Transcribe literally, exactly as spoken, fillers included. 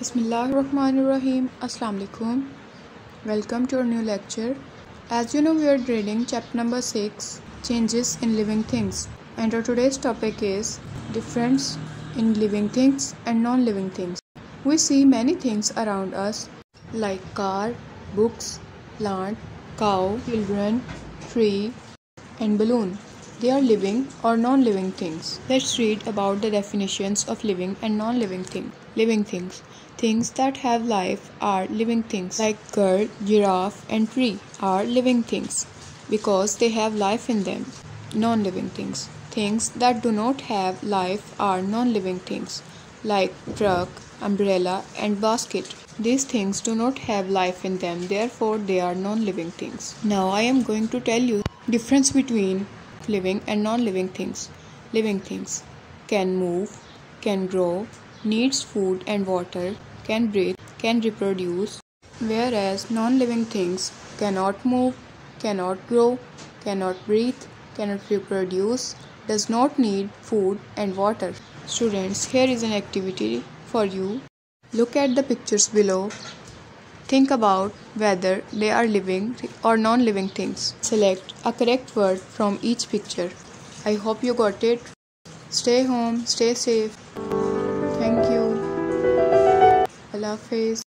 Bismillahirrahmanirrahim. Assalamu alaikum. Welcome to our new lecture. As you know, we are reading chapter number six, Changes in Living Things. And our today's topic is difference in living things and non-living things. We see many things around us like car, books, plant, cow, children, tree, and balloon. They are living or non-living things. Let's read about the definitions of living and non-living things. Living things. Things that have life are living things, like girl, giraffe, and tree are living things because they have life in them. Non-living things. Things that do not have life are non-living things, like truck, umbrella, and basket. These things do not have life in them, therefore they are non-living things. Now I am going to tell you the difference between living and non-living things. Living things can move, can grow, needs food and water, can breathe, can reproduce, whereas non-living things cannot move, cannot grow, cannot breathe, cannot reproduce, does not need food and water. Students, here is an activity for you. Look at the pictures below. Think about whether they are living or non-living things. Select a correct word from each picture. I hope you got it. Stay home, stay safe. Thank you. Allah Hafiz.